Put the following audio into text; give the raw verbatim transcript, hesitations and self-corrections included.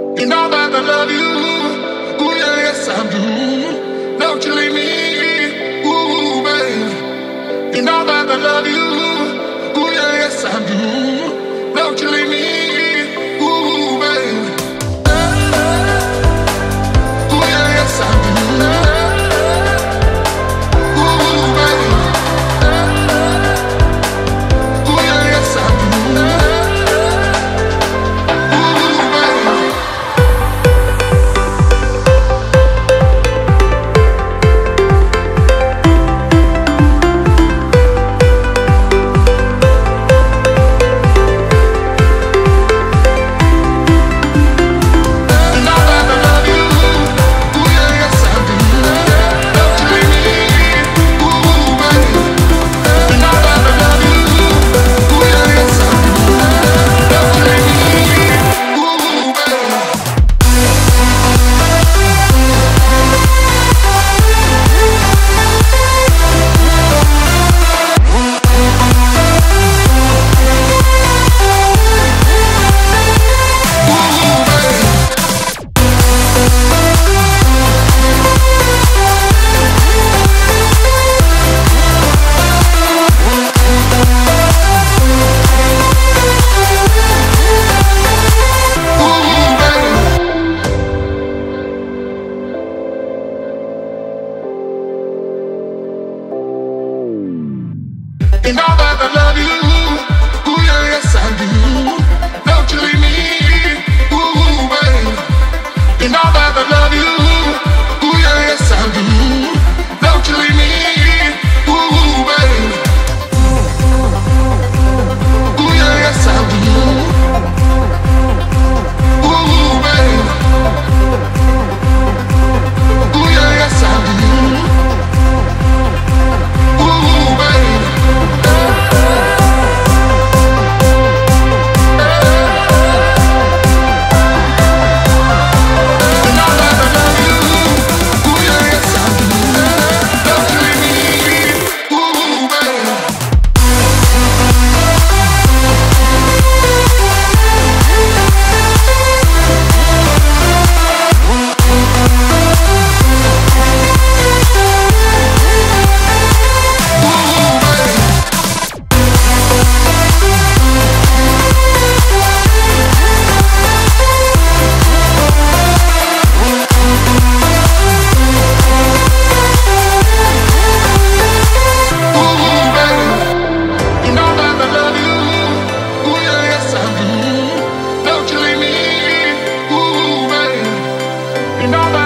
You know that I love you. Ooh, yeah, yes, I do. Don't you leave me. Ooh, babe. You know that I love you. Ooh, yeah, yes, I do. Don't you leave me. Ooh, babe. Ooh, yeah, yes, I do. Ooh, babe. Ooh, yeah, yes, I do. You know that I love you. Ooh, yeah, yes, I do. Don't you leave me. Ooh, babe. You know that I love you. Ooh, yeah, yes, I do. Don't you leave me. Ooh, babe. Ooh, yeah, yes, I do. Ooh, babe. Ooh, yeah, yes, I do. Ooh, babe. You know